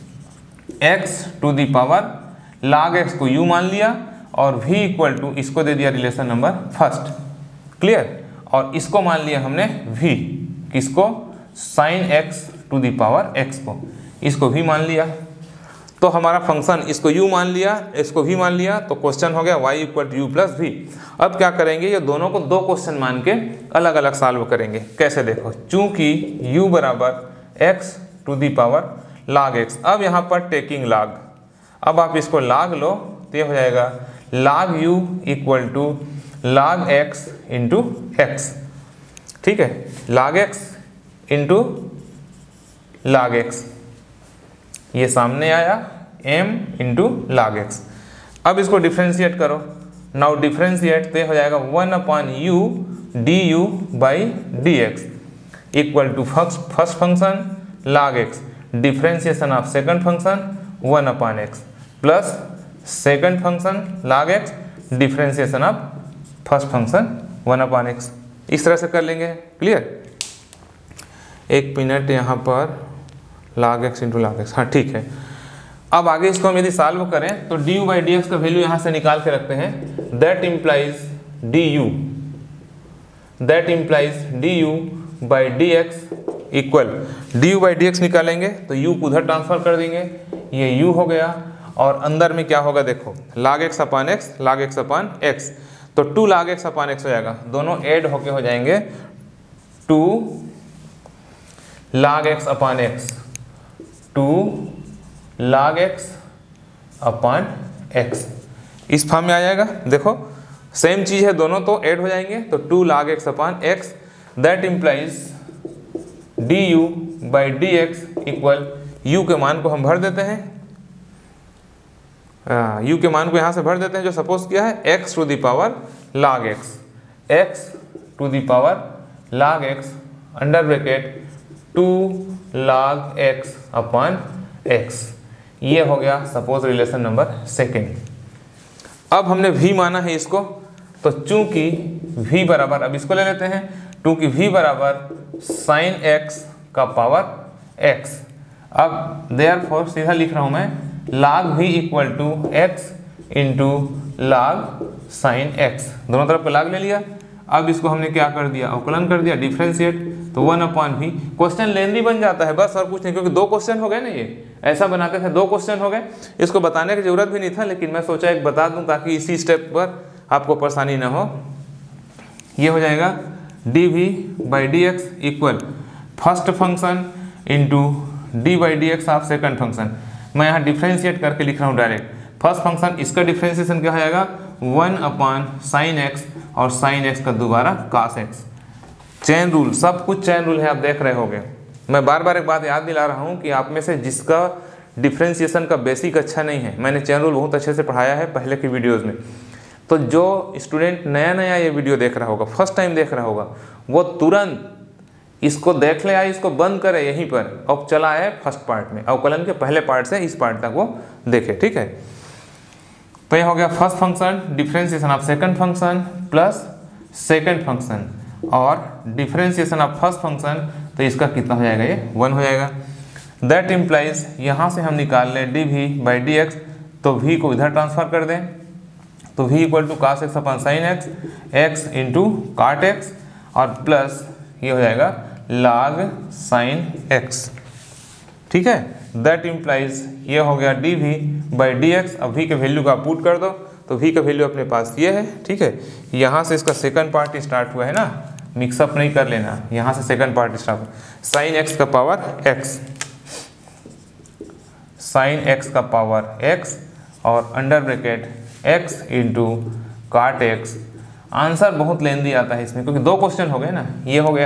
x to the power log x को u मान लिया, और v इक्वल टू इसको दे दिया रिलेशन नंबर फर्स्ट, क्लियर, और इसको मान लिया हमने v, किसको, sine x to the power x को, इसको v मान लिया। तो हमारा फंक्शन, इसको u मान लिया, इसको v मान लिया, तो क्वेश्चन हो गया y equal to u plus v. अब क्या करेंगे, ये दोनों को दो क्वेश्चन मान के अलग अलग सॉल्व करेंगे। कैसे देखो, चूंकि u बराबर x to the power log x, अब यहाँ पर टेकिंग log, अब आप इसको log लो तो ये हो जाएगा log u equal to log x into x, ठीक है, log x into log x, ये सामने आया m इंटू लॉग एक्स। अब इसको डिफ्रेंशिएट करो, नाउ डिफ्रेंशिएट तो हो जाएगा one upon u d u by D x equal to first first function log x, differentiation of second function one upon x, plus second function log x, differentiation of first function one upon x. इस तरह से कर लेंगे, क्लियर। एक मिनट यहाँ पर log x into log x, हाँ ठीक है। अब आगे इसको हम यदि सॉल्व करें तो d u by D x का वैल्यू यहाँ से निकाल के रखते हैं, that implies d u, that implies d u by D x equal, d u by D x निकालेंगे तो u को उधर ट्रांसफर कर देंगे, ये u हो गया, और अंदर में क्या होगा देखो, log x upon x, log x upon x, तो two log x upon x हो जाएगा, दोनों ऐड होके हो जाएंगे two log x upon x, two log x upon x, इस फॉर्म में आ जाएगा। देखो सेम चीज है, दोनों तो ऐड हो जाएंगे, तो two log x upon x, that implies d u by D x equal, u के मान को हम भर देते हैं, यू के मान को यहाँ से भर देते हैं जो सपोज किया है, x to the power log x, x to the power log x under bracket two log x upon x, ये हो गया सपोज रिलेशन नंबर सेकेंड। अब हमने v माना है इसको, तो चूंकि v बराबर, अब इसको ले लेते हैं, चूंकि v बराबर साइन x का पावर x, अब देयरफॉर सीधा लिख रहा हूं मैं log v equal to x into log sine x, दोनों तरफ का log ले लिया। अब इसको हमने क्या कर दिया, अवकलन कर दिया, डिफरेंशिएट, तो वन अपॉन भी, क्वेश्चन लेंदी बन जाता है बस, और कुछ नहीं, क्योंकि दो क्वेश्चन हो गए ना, ये ऐसा बनाते थे, दो क्वेश्चन हो गए, इसको बताने की जरूरत भी नहीं था, लेकिन मैं सोचा एक बता दूं ताकि इसी स्टेप पर आपको परेशानी ना हो। ये हो जाएगा d v by D x equal first function into d by D x of second function, मैं यहाँ डिफ्रेंशिएट करके लिख रहा हूँ डायरेक्ट, फर्स्ट फंक्शन इसका डिफ्रेंशिएशन क्या हो जाएगा, वन अपॉन साइन एक्स और साइन एक्स का दोबारा कास एक्स, चेन रूल, सब कुछ चेन रूल है, आप देख रहे होंगे। मैं बार बार एक बात याद दिला रहा हूँ कि आप में से जिसका डिफ्रेंशिएशन का बेसिक अच्छा नहीं है, मैंने चेन रूल बहुत अच्छे से पढ़ाया है पहले की वीडियोज़ में, तो जो स्टूडेंट नया नया ये वीडियो देख रहा होगा, फर्स्ट टाइम देख रहा होगा, वो तुरंत इसको देख ले, आए इसको बंद करे यहीं पर, अब चला है फर्स्ट पार्ट में, अवकलन के पहले पार्ट से इस पार्ट तक वो देखे, ठीक है। तो ये हो गया first function differentiation of second function plus second function और डिफरेंशिएशन ऑफ फर्स्ट फंक्शन, तो इसका कितना हो जाएगा, ये वन हो जाएगा। दैट इम्प्लाइज यहाँ से हम निकाल लें d v by D x, तो वी को इधर ट्रांसफर कर दें, तो v equal to cos x upon sine x, x into cot x और प्लस ये हो जाएगा log साइन एक्स, ठीक है। दैट इम्प्लाइज ये हो गया d v by D x, अब वी के वैल्यू का पुट कर दो, तो वी का वैल्यू अपने पास ये है, ठीक है। यहाँ से इसका सेकंड पार्ट स्टार्ट हुआ है ना, मिक्सअप नहीं कर लेना, यहाँ से second part start, sine x का पावर एक्स, साइन एक्स का पावर एक्स और under bracket x into cot x. Answer बहुत लेंदी आता है इसमें, क्योंकि दो क्वेश्चन हो गए ना, ये हो गया।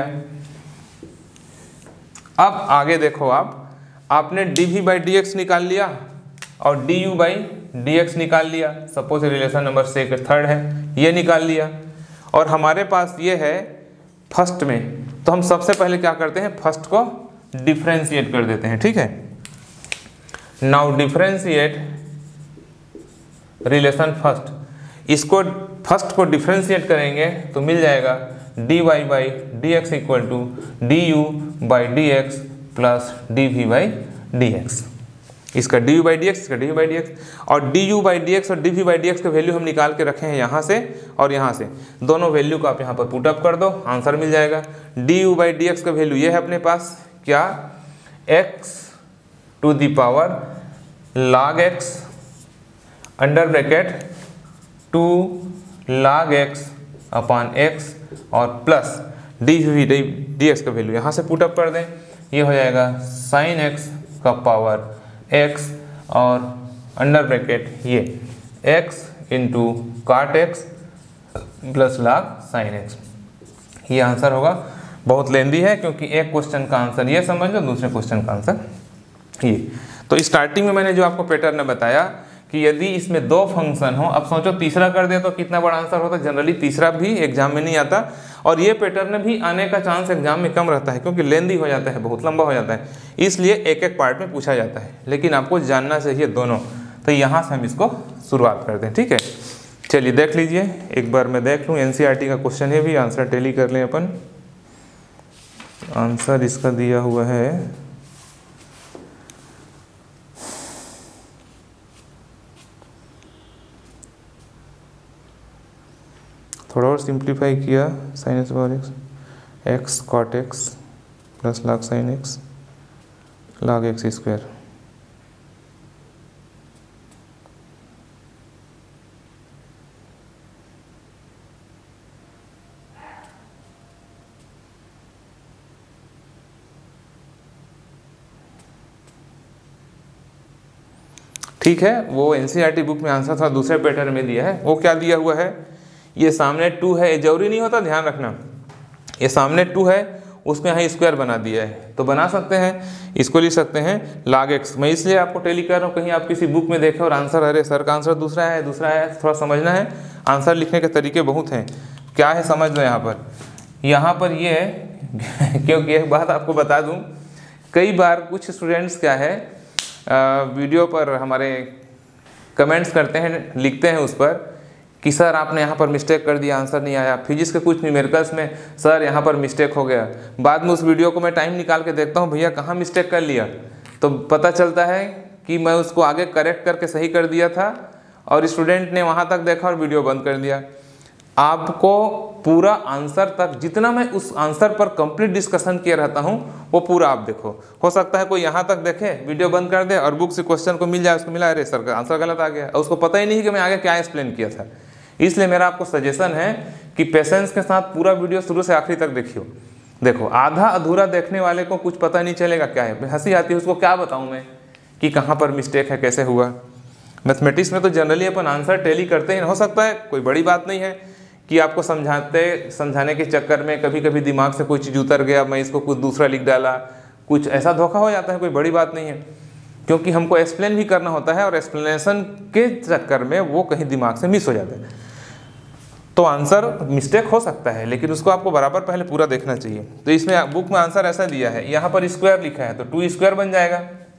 अब आगे देखो, आप आपने d v by D x निकाल लिया और d u by D x निकाल लिया, सपोज रिलेशन नंबर से थर्ड है, ये निकाल लिया, और हमारे पास ये है फर्स्ट में, तो हम सबसे पहले क्या करते हैं, फर्स्ट को डिफरेंशिएट कर देते हैं, ठीक है। नाउ डिफरेंशिएट रिलेशन फर्स्ट, इसको फर्स्ट को डिफरेंशिएट करेंगे तो मिल जाएगा D Y by D x equal to d u by D x plus d v by D x, इसका d u by D x, इसका d u by D x, और d u by D x और d v by D x का वैल्यू हम निकाल के रखे हैं यहाँ से और यहाँ से, दोनों वैल्यू को आप यहाँ पर पुट अप कर दो, आंसर मिल जाएगा। D u by D x का वैल्यू ये है अपने पास, क्या, x to the power log x under bracket two log x upon x और plus d v d x का वैल्यू यहाँ से पुट अप कर दें, ये हो जाएगा साइन x का पावर x और अंडर ब्रैकेट ये x into cot x plus log sine x, ये आंसर होगा। बहुत लेंदी है क्योंकि एक क्वेश्चन का आंसर ये समझ लो, दूसरे क्वेश्चन का आंसर ये। तो स्टार्टिंग में मैंने जो आपको पैटर्न बताया कि यदि इसमें दो फंक्शन हो, अब सोचो तीसरा कर दे तो कितना बड़ा आंसर होता। जनरली तीसरा भी एग्जाम में नहीं आता, और ये पैटर्न भी आने का चांस एग्जाम में कम रहता है क्योंकि लेंदी हो जाता है, बहुत लंबा हो जाता है, इसलिए एक एक पार्ट में पूछा जाता है, लेकिन आपको जानना चाहिए दोनों। तो यहाँ से हम इसको शुरुआत करते हैं, ठीक है। चलिए देख लीजिए, एक बार मैं देख लूँ, एनसीईआरटी का क्वेश्चन है भी, आंसर टैली कर लें अपन। आंसर इसका दिया हुआ है थोड़ा और सिंप्लीफाई किया, sine x power x, x cot x plus log sine x log x square. ठीक है, वो एनसीईआरटी बुक में आंसर थोड़ा दूसरे पैटर्न में दिया है। वो क्या दिया हुआ है, ये सामने टू है, ये जरूरी नहीं होता, ध्यान रखना, ये सामने टू है, उसमें यहाँ स्क्वायर बना दिया है, तो बना सकते हैं, इसको लिख सकते हैं log x। मैं इसलिए आपको टेली कर रहा हूँ, कहीं आप किसी बुक में देखें और आंसर अरे सर का आंसर दूसरा है दूसरा है, थोड़ा समझना है। आंसर लिखने के तरीके बहुत हैं, क्या है समझ लो। यहाँ पर यहाँ पर ये है क्योंकि एक बात आपको बता दूँ, कई बार कुछ स्टूडेंट्स क्या है आ, वीडियो पर हमारे कमेंट्स करते हैं, लिखते हैं उस पर कि सर आपने यहाँ पर मिस्टेक कर दिया, आंसर नहीं आया। फिजिक्स के कुछ न्यूमेरिकल्स में सर यहाँ पर मिस्टेक हो गया। बाद में उस वीडियो को मैं टाइम निकाल के देखता हूँ, भैया कहाँ मिस्टेक कर लिया, तो पता चलता है कि मैं उसको आगे करेक्ट करके सही कर दिया था और स्टूडेंट ने वहाँ तक देखा और वीडियो बंद कर दिया। आपको पूरा आंसर तक, जितना मैं उस आंसर पर कंप्लीट डिस्कशन किया रहता हूँ, वो पूरा आप देखो। हो सकता है कोई यहाँ तक देखे, वीडियो बंद कर दे और बुक से क्वेश्चन को मिल जाए, उसको मिला अरे सर का आंसर गलत आ गया, और उसको पता ही नहीं कि मैं आगे क्या एक्सप्लेन किया था। इसलिए मेरा आपको सजेशन है कि पेशेंस के साथ पूरा वीडियो शुरू से आखिरी तक देखियो। देखो, आधा अधूरा देखने वाले को कुछ पता नहीं चलेगा क्या है, हंसी आती है, उसको क्या बताऊँ मैं कि कहाँ पर मिस्टेक है, कैसे हुआ। मैथमेटिक्स में तो जनरली अपन आंसर टैली करते ही, हो सकता है कोई बड़ी बात नहीं है कि आपको समझाते समझाने के चक्कर में कभी कभी दिमाग से कोई चीज़ उतर गया, मैं इसको कुछ दूसरा लिख डाला, कुछ ऐसा धोखा हो जाता है, कोई बड़ी बात नहीं है, क्योंकि हमको एक्सप्लेन भी करना होता है और एक्सप्लेनेशन के चक्कर में वो कहीं दिमाग से मिस हो जाता है। तो आंसर मिस्टेक हो सकता है, लेकिन उसको आपको बराबर पहले पूरा देखना चाहिए। तो इसमें बुक में आंसर ऐसा दिया है, यहाँ पर स्क्वायर लिखा है तो टू स्क्वायर बन जाएगा।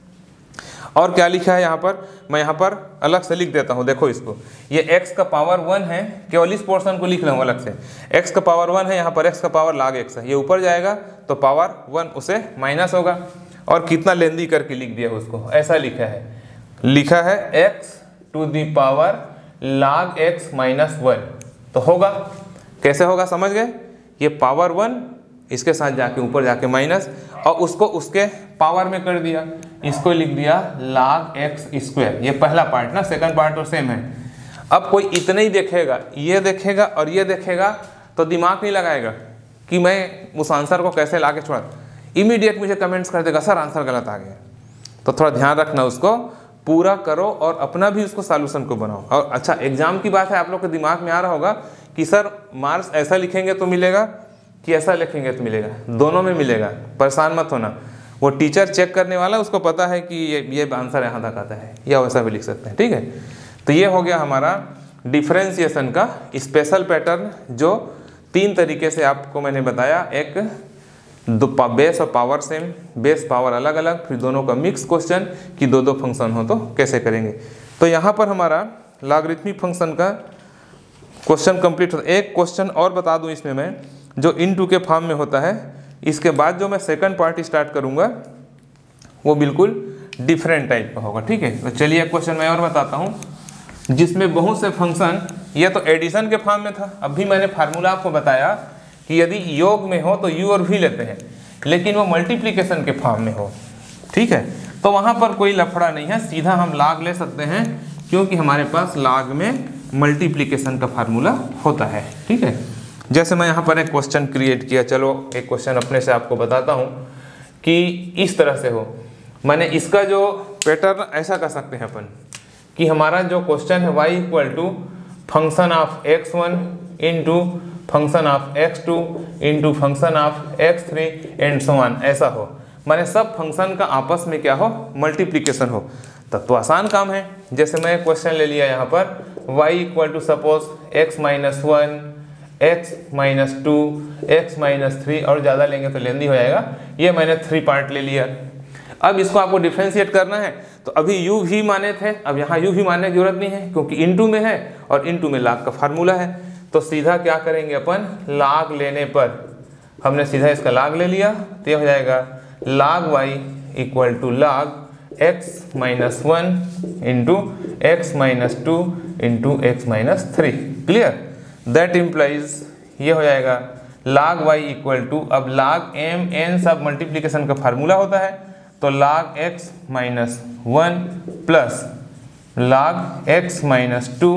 और क्या लिखा है यहाँ पर, मैं यहाँ पर अलग से लिख देता हूँ, देखो इसको, ये x का पावर वन है, केवल इस पोर्शन को लिख रहा हूँ अलग से। x का पावर वन है, यहाँ पर x का पावर log x है, ये ऊपर जाएगा तो पावर वन उसे माइनस होगा। और कितना लेंदी करके लिख दिया उसको, ऐसा लिखा है, लिखा है x to the power log x minus one, तो होगा, कैसे होगा समझ गए, ये पावर वन इसके साथ जाके ऊपर जाके माइनस, और उसको उसके पावर में कर दिया, इसको लिख दिया log x स्क्वायर। ये पहला पार्ट ना, सेकंड पार्ट तो सेम है। अब कोई इतना ही देखेगा, ये देखेगा और ये देखेगा, तो दिमाग नहीं लगाएगा कि मैं उस आंसर को कैसे ला के छोड़ा, इमीडिएट मुझे कमेंट्स कर देगा सर आंसर गलत आ गया। तो थोड़ा ध्यान रखना, उसको पूरा करो और अपना भी उसको सॉल्यूशन को बनाओ। और अच्छा, एग्जाम की बात है, आप लोग के दिमाग में आ रहा होगा कि सर मार्क्स ऐसा लिखेंगे तो मिलेगा कि ऐसा लिखेंगे तो मिलेगा, दोनों में मिलेगा, परेशान मत होना। वो टीचर चेक करने वाला, उसको पता है कि ये ये आंसर यहाँ तक आता है, या वैसा भी लिख सकते हैं, ठीक है। तो ये हो गया हमारा डिफरेंशिएशन का स्पेशल पैटर्न, जो तीन तरीके से आपको मैंने बताया, एक दो बेस और पावर सेम, बेस पावर अलग अलग, फिर दोनों का मिक्स क्वेश्चन कि दो दो फंक्शन हो तो कैसे करेंगे। तो यहाँ पर हमारा लॉगरिथमिक फंक्शन का क्वेश्चन कंप्लीट होता है। एक क्वेश्चन और बता दूं इसमें मैं, जो इन टू के फॉर्म में होता है। इसके बाद जो मैं सेकंड पार्ट स्टार्ट करूंगा वो बिल्कुल डिफरेंट टाइप का होगा, ठीक है। तो चलिए एक क्वेश्चन मैं और बताता हूँ, जिसमें बहुत से फंक्शन, ये तो एडिशन के फॉर्म में था, अभी मैंने फार्मूला आपको बताया कि यदि योग में हो तो u और v लेते हैं, लेकिन वो मल्टीप्लिकेशन के फॉर्म में हो, ठीक है, तो वहाँ पर कोई लफड़ा नहीं है, सीधा हम log ले सकते हैं, क्योंकि हमारे पास log में मल्टीप्लिकेशन का फार्मूला होता है, ठीक है। जैसे मैं यहाँ पर एक क्वेश्चन क्रिएट किया, चलो एक क्वेश्चन अपने से आपको बताता हूँ कि इस तरह से हो। मैंने इसका जो पैटर्न ऐसा कर सकते हैं अपन कि हमारा जो क्वेश्चन है y equal to function of x one into function of x two into function of x three and so on, ऐसा हो। माने सब फंक्शन का आपस में क्या हो, मल्टीप्लिकेशन हो। तब तो आसान काम है। जैसे मैं क्वेश्चन ले लिया यहाँ पर y equal to suppose x minus one, x minus two, x minus three, और ज़्यादा लेंगे तो लेंदी हो जाएगा। ये मैंने थ्री पार्ट ले लिया। अब इसको आपको डिफ्रेंशिएट करना है, तो अभी u भी माने थे, अब यहाँ u भी मानने की जरूरत नहीं है, क्योंकि इनटू में है और इनटू में log का फार्मूला है। तो सीधा क्या करेंगे अपन, log लेने पर हमने सीधा इसका log ले लिया, तो ये हो जाएगा log y equal to log x minus one into x minus two into x minus three. Clear? That implies ये हो जाएगा log y इक्वल टू, अब log m n सब मल्टीप्लिकेशन का फार्मूला होता है, तो log x minus one plus log x minus two,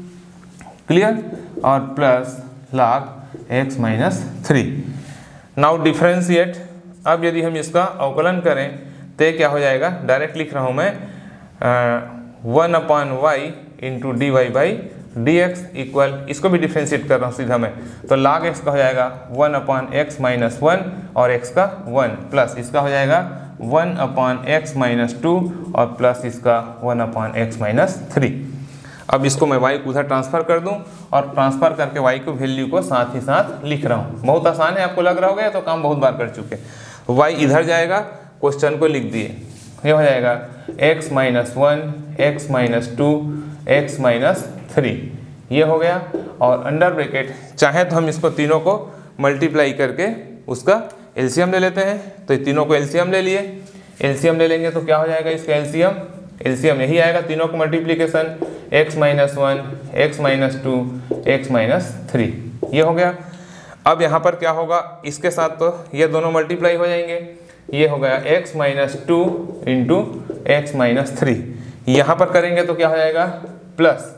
clear, और plus log x minus three. Now differentiate. अब यदि हम इसका अवकलन करें तो क्या हो जाएगा, डायरेक्ट लिख रहा हूँ मैं, one upon Y into D Y by D x equal, इसको भी डिफ्रेंशिएट कर रहा हूँ सीधा मैं, तो लाग एक्स का हो जाएगा one upon x minus one और एक्स का वन, प्लस इसका हो जाएगा one upon x minus two और प्लस इसका one upon x minus three. अब इसको मैं y को उधर ट्रांसफ़र कर दूं और ट्रांसफ़र करके y को वैल्यू को साथ ही साथ लिख रहा हूँ। बहुत आसान है, आपको लग रहा होगा, तो काम बहुत बार कर चुके। y इधर जाएगा, क्वेश्चन को लिख दिए, ये हो जाएगा x minus one, x minus two, x minus three, ये हो गया। और अंडर ब्रैकेट चाहे तो हम इसको तीनों को मल्टीप्लाई करके उसका एलसीएम ले लेते हैं, तो ये तीनों को एलसीएम ले लिए, एलसीएम ले लेंगे तो क्या हो जाएगा इसका एलसीएम, एलसीएम यही आएगा, तीनों को multiplication x minus one, x minus two, x minus three, ये हो गया। अब यहाँ पर क्या होगा, इसके साथ तो ये दोनों मल्टीप्लाई हो जाएंगे, ये हो गया x minus two into x minus three, यहाँ पर करेंगे तो क्या हो जाएगा plus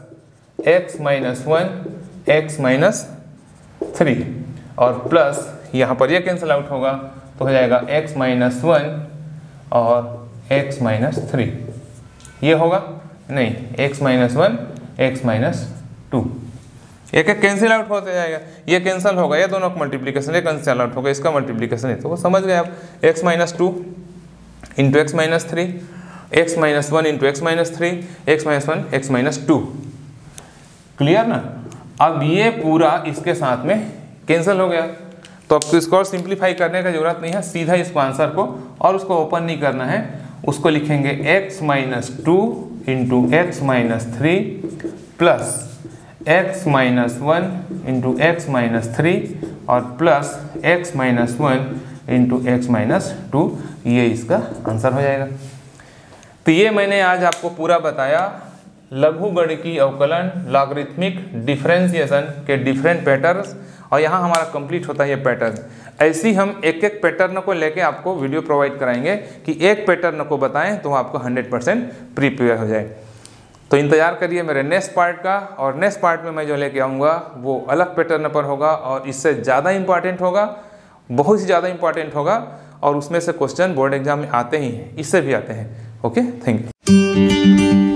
x minus one, x minus three और प्लस यहाँ पर ये कैंसिल आउट होगा तो हो जाएगा x माइनस वन और x माइनस थ्री, ये होगा नहीं x minus one, x minus two, एक एक कैंसिल आउट होते जाएगा, ये कैंसिल होगा, ये दोनों का मल्टीप्लिकेशन, ये कैंसिल आउट होगा, इसका मल्टीप्लिकेशन है, तो वो समझ गए आप, x minus two into x minus three, x minus one into x minus three, x minus one, x minus two, clear ना। अब ये पूरा इसके साथ में कैंसिल हो गया, तो अब तो इसको और सिंप्लीफाई करने का जरूरत नहीं है, सीधा इसको आंसर को और उसको ओपन नहीं करना है, उसको लिखेंगे x minus two into x minus three plus x minus one into x minus three और plus x minus one into x minus two, ये इसका आंसर हो जाएगा। तो ये मैंने आज आपको पूरा बताया लघुगणिकीय अवकलन लॉगरिथमिक डिफरेंशिएशन के डिफरेंट पैटर्न्स, और यहाँ हमारा कंप्लीट होता है ये पैटर्न। ऐसी हम एक एक पैटर्न को लेके आपको वीडियो प्रोवाइड कराएंगे कि एक पैटर्न को बताएं तो आपको हंड्रेड परसेंट प्रिपेयर हो जाए। तो इंतजार करिए मेरे नेक्स्ट पार्ट का, और नेक्स्ट पार्ट में मैं जो लेके आऊँगा वो अलग पैटर्न पर होगा और इससे ज़्यादा इंपॉर्टेंट होगा, बहुत ही ज़्यादा इंपॉर्टेंट होगा, और उसमें से क्वेश्चन बोर्ड एग्जाम में आते ही हैं, इससे भी आते हैं। Okay, thank you.